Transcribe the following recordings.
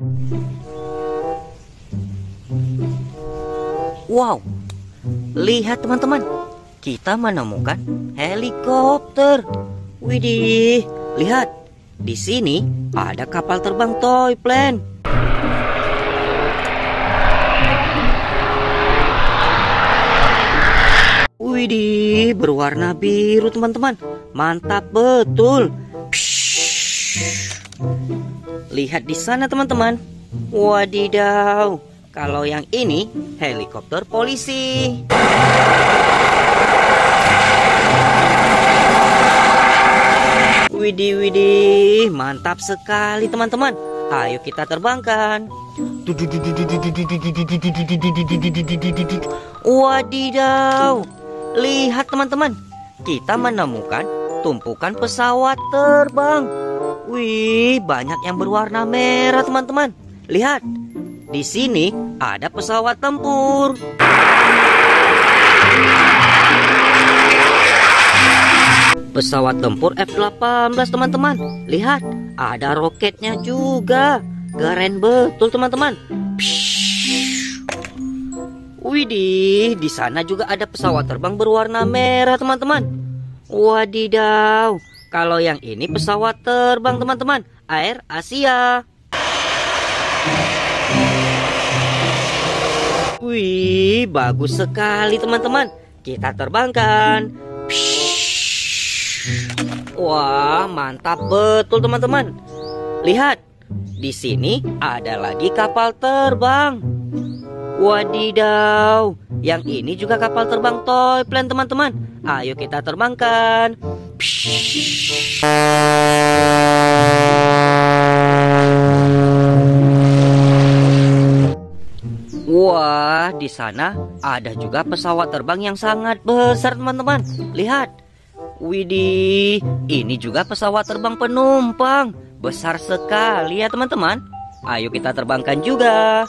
Wow, lihat teman-teman, kita menemukan helikopter. Widih, lihat, di sini ada kapal terbang toy plane. Widih, berwarna biru teman-teman, mantap betul. Lihat di sana teman-teman. Wadidaw, kalau yang ini helikopter polisi. Widih, widih, mantap sekali teman-teman. Ayo kita terbangkan. Wadidaw, lihat teman-teman, kita menemukan tumpukan pesawat terbang. Wih, banyak yang berwarna merah teman-teman. Lihat, di sini ada pesawat tempur. Pesawat tempur F-18 teman-teman. Lihat, ada roketnya juga. Keren betul teman-teman. Widih, di sana juga ada pesawat terbang berwarna merah teman-teman. Wadidaw, kalau yang ini pesawat terbang teman-teman, Air Asia. Wih, bagus sekali teman-teman. Kita terbangkan. Wah, mantap betul teman-teman. Lihat, di sini ada lagi kapal terbang. Wadidaw, yang ini juga kapal terbang toy plane teman-teman. Ayo kita terbangkan. Wah, di sana ada juga pesawat terbang yang sangat besar teman-teman. Lihat. Widih, ini juga pesawat terbang penumpang. Besar sekali ya teman-teman. Ayo kita terbangkan juga.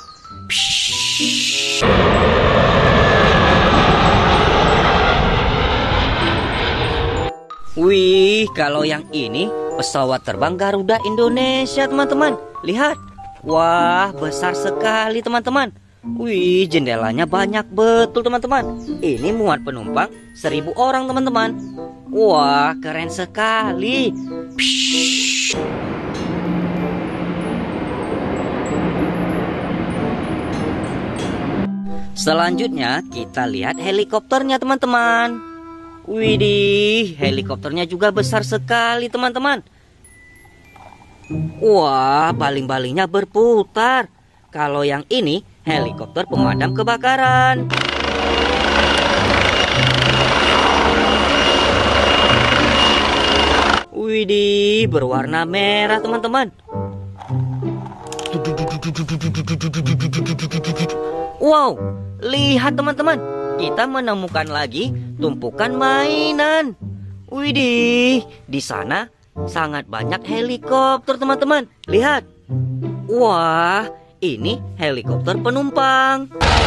Wih, kalau yang ini pesawat terbang Garuda Indonesia teman-teman. Lihat. Wah, besar sekali teman-teman. Wih, jendelanya banyak betul teman-teman. Ini muat penumpang 1000 orang teman-teman. Wah, keren sekali. Selanjutnya kita lihat helikopternya teman-teman. Widih, helikopternya juga besar sekali teman-teman. Wah, baling-balingnya berputar. Kalau yang ini helikopter pemadam kebakaran. Widih, berwarna merah teman-teman. Wow, lihat teman-teman, kita menemukan lagi tumpukan mainan. Widih, di sana sangat banyak helikopter teman-teman. Lihat. Wah, ini helikopter penumpang.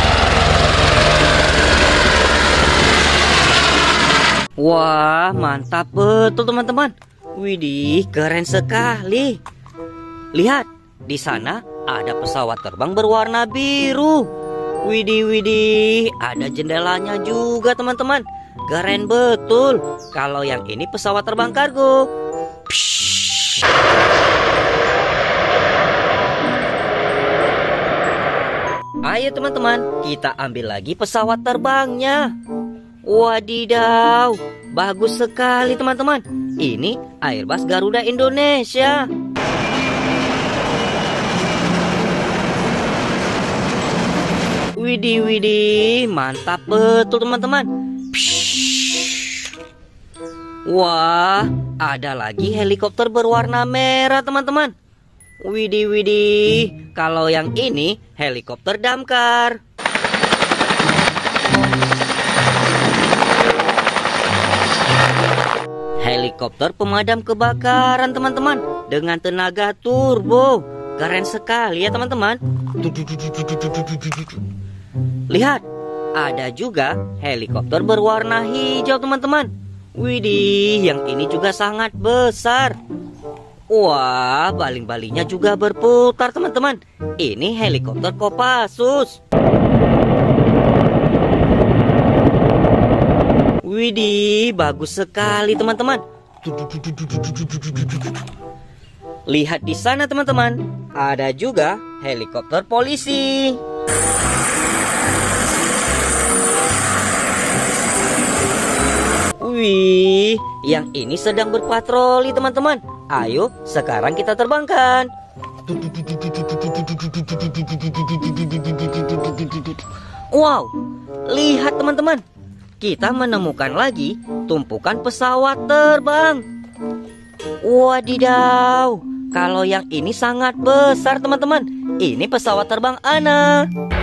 Wah, mantap betul teman-teman. Widih, keren sekali. Lihat, di sana ada pesawat terbang berwarna biru. Widih, widih, ada jendelanya juga teman-teman. Keren betul. Kalau yang ini pesawat terbang kargo. Ayo teman-teman, kita ambil lagi pesawat terbangnya. Wadidaw, bagus sekali teman-teman. Ini Airbus Garuda Indonesia. Widih, widih, mantap betul teman-teman. Wah, ada lagi helikopter berwarna merah teman-teman. Widih, widih, kalau yang ini helikopter damkar. Helikopter pemadam kebakaran teman-teman, dengan tenaga turbo. Keren sekali ya teman-teman. Lihat, ada juga helikopter berwarna hijau teman-teman. Widih, yang ini juga sangat besar. Wah, baling-balingnya juga berputar teman-teman. Ini helikopter Kopassus. Widih, bagus sekali teman-teman. Lihat di sana teman-teman, ada juga helikopter polisi. Wih, yang ini sedang berpatroli teman-teman. Ayo, sekarang kita terbangkan. Wow, lihat teman-teman. Kita menemukan lagi tumpukan pesawat terbang. Wadidaw, kalau yang ini sangat besar teman-teman. Ini pesawat terbang Ana.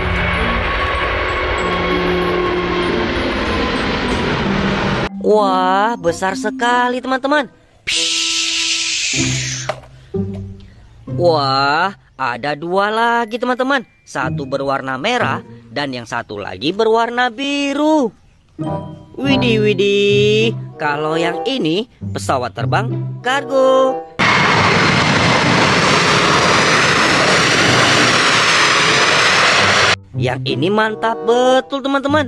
Wah, besar sekali teman-teman. Wah, ada dua lagi teman-teman. Satu berwarna merah dan yang satu lagi berwarna biru. Widih, widih. Kalau yang ini pesawat terbang kargo. Yang ini mantap betul teman-teman.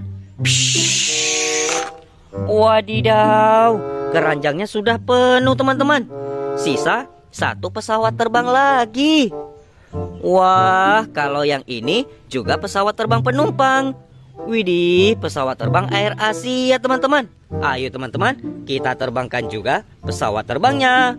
Wadidaw, keranjangnya sudah penuh teman-teman. Sisa satu pesawat terbang lagi. Wah, kalau yang ini juga pesawat terbang penumpang. Widih, pesawat terbang Air Asia teman-teman. Ayo teman-teman, kita terbangkan juga pesawat terbangnya.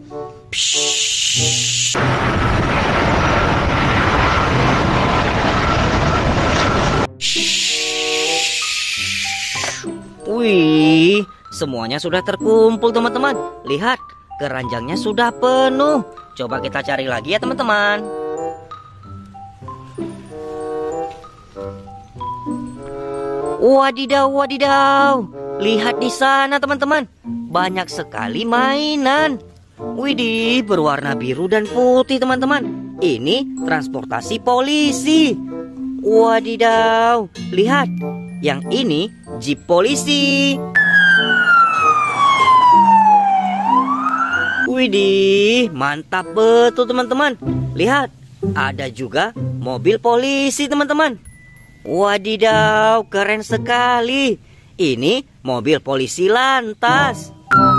Wih, semuanya sudah terkumpul teman-teman. Lihat, keranjangnya sudah penuh. Coba kita cari lagi ya teman-teman. Wadidaw, wadidaw. Lihat di sana teman-teman. Banyak sekali mainan. Widih, berwarna biru dan putih teman-teman. Ini transportasi polisi. Wadidaw, lihat. Yang ini jeep polisi. Widih, mantap betul teman-teman. Lihat, ada juga mobil polisi teman-teman. Wadidaw, keren sekali. Ini mobil polisi lantas.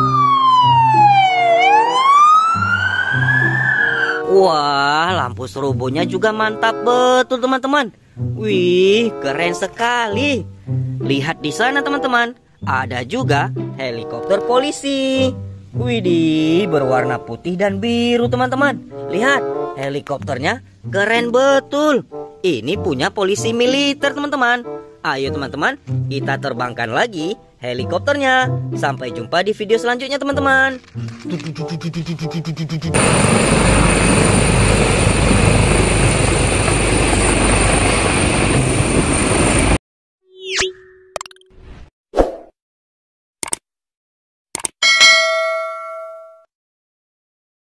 Wah, lampu strobonya juga mantap betul teman-teman. Wih, keren sekali. Lihat di sana teman-teman, ada juga helikopter polisi. Widih, berwarna putih dan biru teman-teman. Lihat, helikopternya keren betul. Ini punya polisi militer teman-teman. Ayo teman-teman, kita terbangkan lagi helikopternya. Sampai jumpa di video selanjutnya teman-teman.